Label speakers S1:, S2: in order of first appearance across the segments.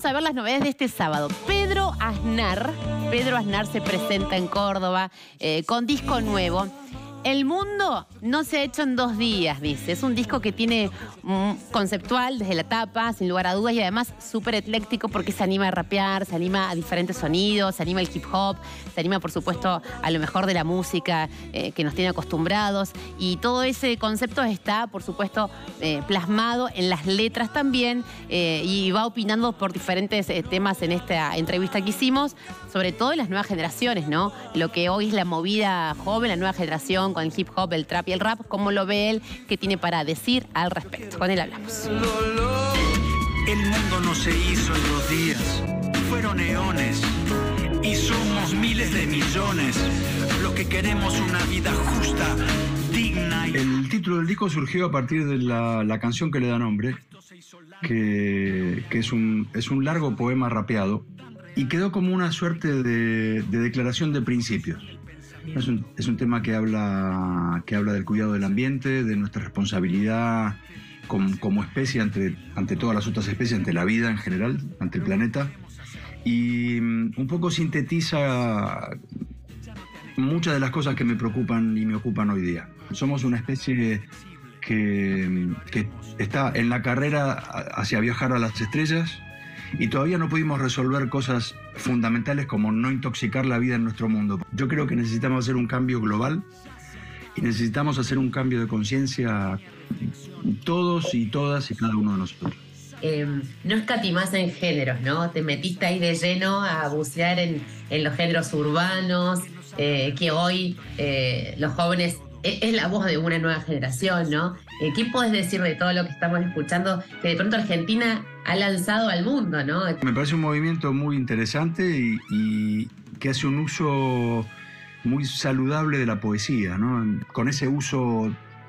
S1: a ver las novedades de este sábado. Pedro Aznar se presenta en Córdoba con disco nuevo. El mundo no se ha hecho en 2 días, dice. Es un disco que tiene conceptual desde la tapa, sin lugar a dudas, y además súper ecléctico porque se anima a rapear, se anima a diferentes sonidos, se anima al hip hop, se anima, por supuesto, a lo mejor de la música que nos tiene acostumbrados. Y todo ese concepto está, por supuesto, plasmado en las letras también, y va opinando por diferentes temas en esta entrevista que hicimos, sobre todo en las nuevas generaciones, ¿no? Lo que hoy es la movida joven, la nueva generación, con el hip hop, el trap y el rap, cómo lo ve él, qué tiene para decir al respecto. Con él hablamos.
S2: El mundo no se hizo en 2 días, fueron eones y somos miles de millones los que queremos una vida justa, digna.
S3: El título del disco surgió a partir de la canción que le da nombre, que es un largo poema rapeado y quedó como una suerte de declaración de principios. Es un tema que habla del cuidado del ambiente, de nuestra responsabilidad como especie ante todas las otras especies, ante la vida en general, ante el planeta. Y un poco sintetiza muchas de las cosas que me preocupan y me ocupan hoy día. Somos una especie que está en la carrera hacia viajar a las estrellas y todavía no pudimos resolver cosas fundamentales como no intoxicar la vida en nuestro mundo. Yo creo que necesitamos hacer un cambio global y necesitamos hacer un cambio de conciencia todos y todas y cada uno de nosotros.
S1: No escatimás en géneros, ¿no? Te metiste ahí de lleno a bucear en los géneros urbanos, que hoy los jóvenes es la voz de una nueva generación, ¿no? ¿Qué podés decir de todo lo que estamos escuchando que de pronto Argentina ha lanzado al mundo, ¿no?
S3: Me parece un movimiento muy interesante y que hace un uso muy saludable de la poesía, ¿no? Con ese uso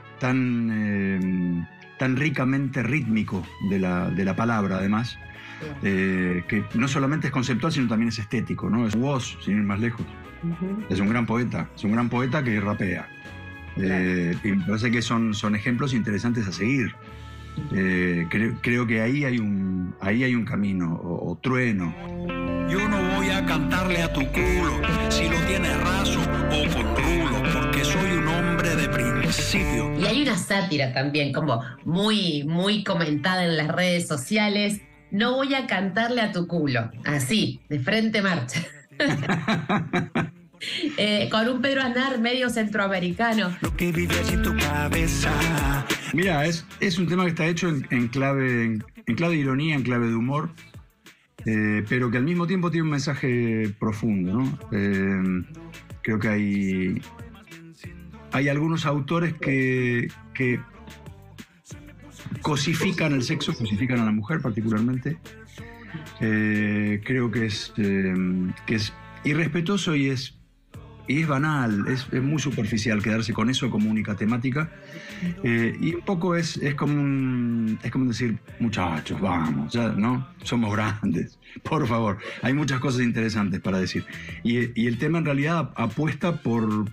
S3: tan ricamente rítmico de la palabra, además, que no solamente es conceptual, sino también es estético, ¿no? Es Woz, sin ir más lejos. Es un gran poeta que rapea. Y me parece que son ejemplos interesantes a seguir. Creo que ahí hay un camino, o trueno.
S2: Yo no voy a cantarle a tu culo si lo tienes raso o con rulo, porque soy un hombre de principio.
S1: Y hay una sátira también, como muy, muy comentada en las redes sociales. No voy a cantarle a tu culo. Así, de frente marcha. Con un Pedro Aznar medio centroamericano.
S2: Lo que vive allí en tu cabeza.
S3: Mira, es un tema que está hecho en clave de ironía, en clave de humor, pero que al mismo tiempo tiene un mensaje profundo, ¿no? Creo que hay algunos autores que cosifican el sexo, cosifican a la mujer particularmente. Creo que es irrespetuoso y es banal, es muy superficial quedarse con eso como única temática. Y un poco es como decir, muchachos, vamos, ya, ¿no? Somos grandes, por favor. Hay muchas cosas interesantes para decir. Y el tema en realidad apuesta por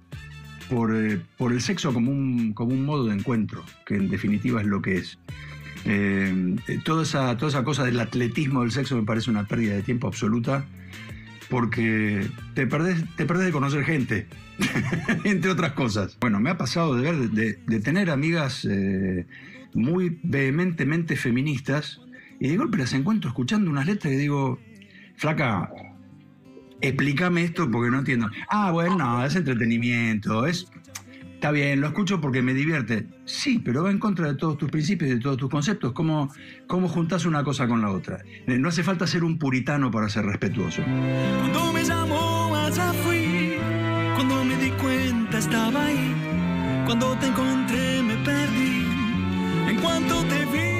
S3: el sexo como un modo de encuentro, que en definitiva es lo que es. Toda esa cosa del atletismo del sexo me parece una pérdida de tiempo absoluta, porque te perdés de conocer gente, entre otras cosas. Bueno, me ha pasado de tener amigas muy vehementemente feministas y de golpe las encuentro escuchando unas letras y digo, flaca, explícame esto porque no entiendo. Ah, bueno, no, es entretenimiento, está bien, lo escucho porque me divierte. Sí, pero va en contra de todos tus principios y de todos tus conceptos. ¿Cómo juntás una cosa con la otra? No hace falta ser un puritano para ser respetuoso.
S2: Cuando me llamó, allá fui. Cuando me di cuenta, estaba ahí. Cuando te encontré, me perdí. En cuanto te vi.